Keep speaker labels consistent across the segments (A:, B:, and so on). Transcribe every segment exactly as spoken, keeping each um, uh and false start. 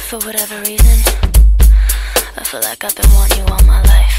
A: For whatever reason, I feel like I've been wanting you all my life.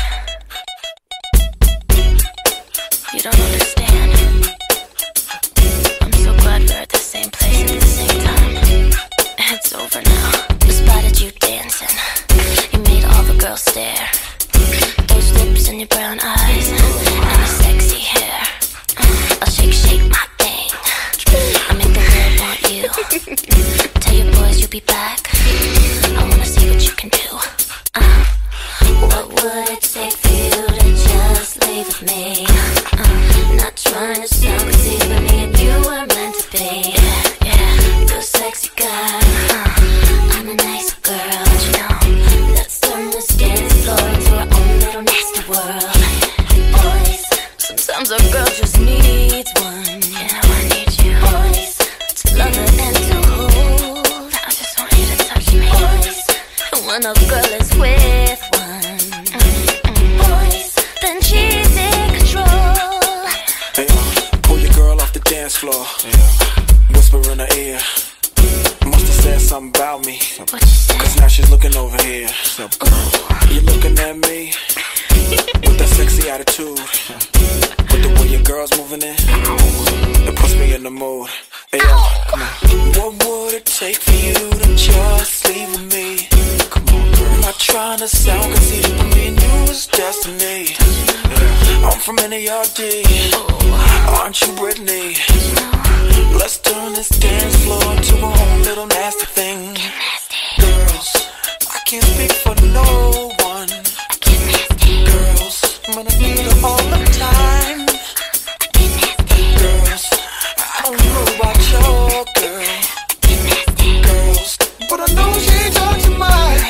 A: You don't understand. I'm so glad we're at the same place at the same time. It's over now. I spotted you dancing. You made all the girls stare. Those lips and your brown eyes and your sexy hair. I'll shake, shake my thing. I make the world want you. Tell your boys you'll be back. I wanna see what you can do. uh, What would it take for you to just leave with me? uh, Not trying to sound crazy, but me and you were meant to be. Yeah, yeah, you're a sexy guy. uh, I'm a nice girl, you know. Let's turn this dance floor into our own little nasty world. Boys, sometimes a girl just needs one. You know I need you. Boys, to love her and to hold. I just want you to touch me. Boys, when a girl is with one, mm-mm. Boys, then she's in control.
B: Hey, uh, pull your girl off the dance floor. Yeah. Whisper in her ear. Must have said something about me.
A: What you say?
B: Cause now she's looking over here. You're looking at me with that sexy attitude. With the way your girl's moving in, it puts me in the mood. Hey, yo, come on. What would it take for you to just leave with me? Come on, girl. I'm not trying to sound conceited, but me and you is destiny. Yeah. I'm from N A R D. Aren't you Britney? Let's turn this dance floor into a whole little nasty thing. Girls, I can't speak for no one. Girls, I'm gonna need her all the time. Girls, I don't know about your girl. Girls, but I know she ain't talking to mine.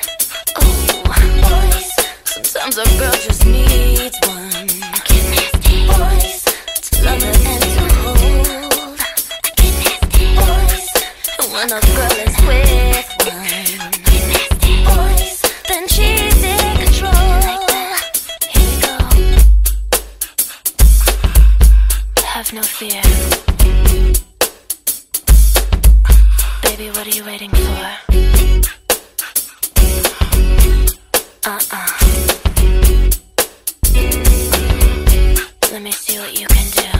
A: Boys, sometimes a girl just needs one. Boys, to love her and to hold. Boys, when a girl is with one, boys, then she's in control. Here we go. Have no fear. Baby, what are you waiting for? Uh-uh. Let me see what you can do.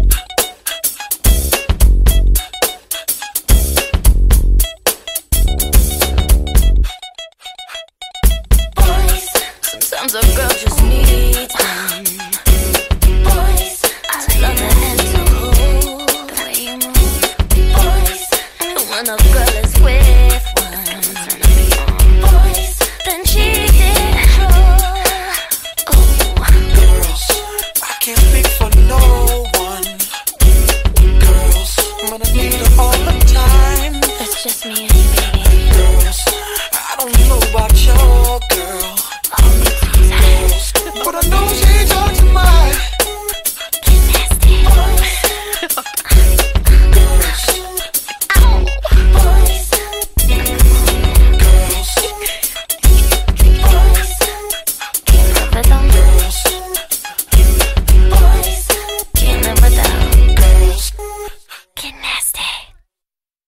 A: Boys, sometimes a girl just needs one. Boys, to love her and to hold. The way you move. Boys, when a girl is with one, boys, then she's in control. Oh,
B: Girls, I can't speak for no